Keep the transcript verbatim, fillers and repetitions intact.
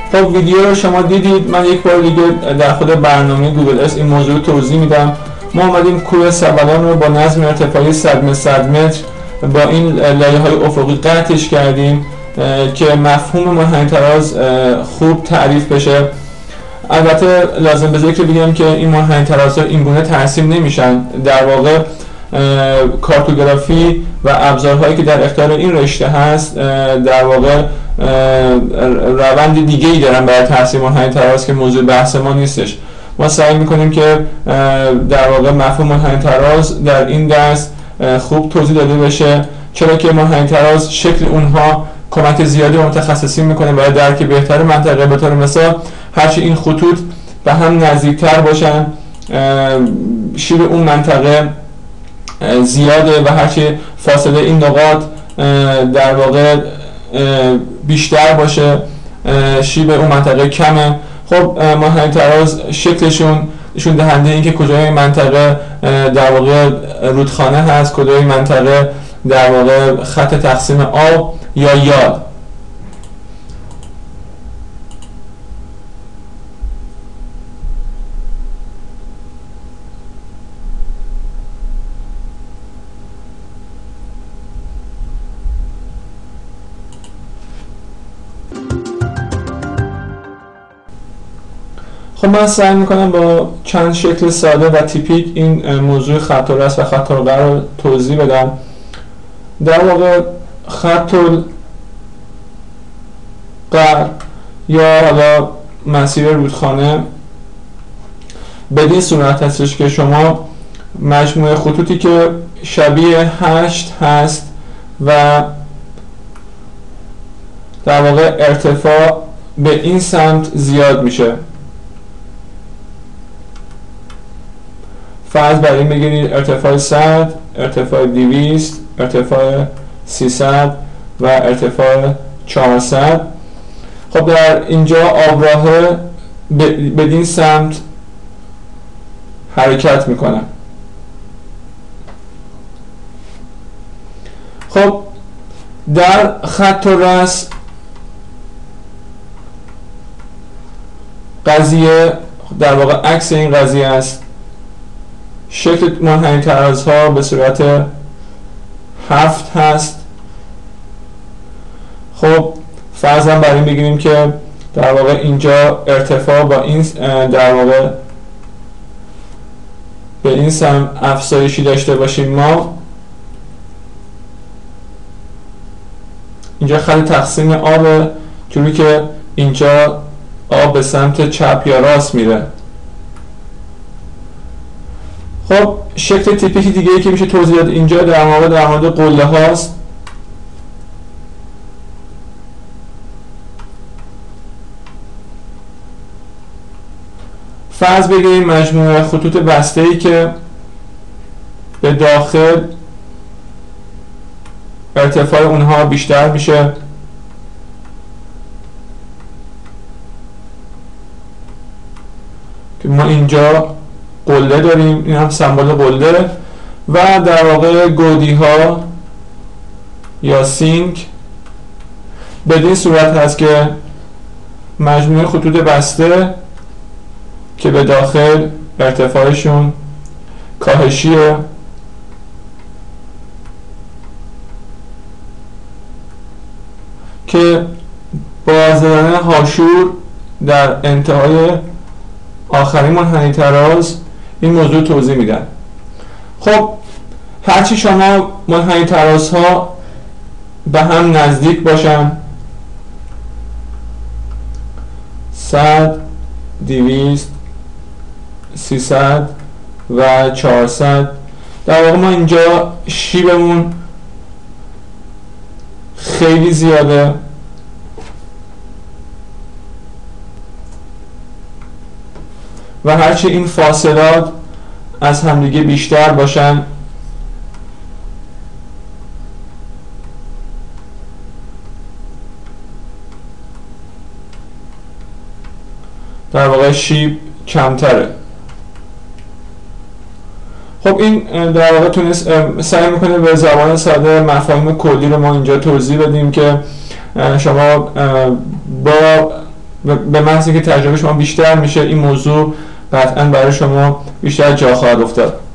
خب ویدیو رو شما دیدید. من یک بار دیگه در خود برنامه گوگل اس این موضوع رو توضیح میدم. ما اومدیم کوه سبلان رو با نظم ارتفاعی صد متر صد متر با این لایه‌های افقی قطعش کردیم که مفهوم منحنی تراز خوب تعریف بشه. البته لازم به ذکر بگم که این منحنی ترازها این گونه ترسیم نمیشن. در واقع کارتوگرافی و ابزارهایی که در اختیار این رشته هست در واقع روند دیگه ای دارن برای ترسیم منحنی تراز که موضوع بحث ما نیستش. ما سعی میکنیم که در واقع مفهوم منحنی تراز در این درس خوب توضیح داده بشه، چرا که منحنی تراز شکل اونها کمک زیادی به متخصصین میکنه برای درک بهتر منطقه. به طور مثال هرچی این خطوط به هم نزدیکتر باشن شیب اون منطقه زیاده و هرچی فاصله این نقاط در واقع بیشتر باشه شیب اون منطقه کمه. خب منحنی تراز شکلشون نشون دهنده این که کجای منطقه در واقع رودخانه هست، کجای منطقه در واقع خط تقسیم آب یا یاد. خب من سعی میکنم با چند شکل ساده و تیپیک این موضوع خط الرأس و خط القرع رو توضیح بدم. در واقع خط القرع یا حالا مسیر رودخانه بدین صورت هستش که شما مجموعه خطوطی که شبیه هشت هست و در واقع ارتفاع به این سمت زیاد میشه. فرض بر این بگیرید ارتفاع صد، ارتفاع دویست، ارتفاع سیصد و ارتفاع چهارصد. خب در اینجا آبراهه بدین سمت حرکت میکنه. خب در خط الرأس قضیه در واقع عکس این قضیه است. شکل منحنی ترازها به صورت هفت هست. خب فرضاً بر این بگیریم که در واقع اینجا ارتفاع با این در واقع به این سمت افزایشی داشته باشیم. ما اینجا خط تقسیم آب، جوری که اینجا آب به سمت چپ یا راست میره. خب شکل تیپیکی دیگه ای که میشه توضیح داد اینجا در واقع در مورد قله هاست. فرض بگیریم مجموعه خطوط بسته ای که به داخل ارتفاع اونها بیشتر میشه. که ما اینجا قله داریم، این هم سمبل قله و در واقع گودی ها یا سینک بدین صورت هست که مجموعه خطوط بسته که به داخل ارتفاعشون کاهشیه که با زدن هاشور در انتهای آخرین منحنی تراز این موضوع توضیح میدن. خب هرچی شما منحنی ترازها به هم نزدیک باشن، صد، دویست، سیصد و چهارصد، در واقع ما اینجا شیبمون خیلی زیاده و هرچی این فاصلات از همدیگه بیشتر باشن در واقع شیب کمتره. خب این در واقع تونست سعی میکنه به زبان ساده مفاهیم کلی رو ما اینجا توضیح بدیم که شما با به محض که تجربه شما بیشتر میشه این موضوع قطعا برای شما بیشتر جا خواهد افتاد.